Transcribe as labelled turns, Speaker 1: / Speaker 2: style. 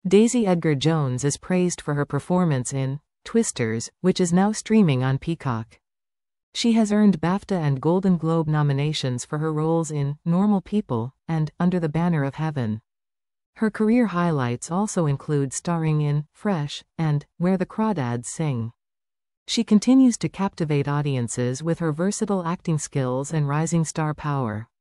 Speaker 1: Daisy Edgar-Jones is praised for her performance in Twisters, which is now streaming on Peacock. She has earned BAFTA and Golden Globe nominations for her roles in Normal People and Under the Banner of Heaven. Her career highlights also include starring in Fresh and Where the Crawdads Sing. She continues to captivate audiences with her versatile acting skills and rising star power.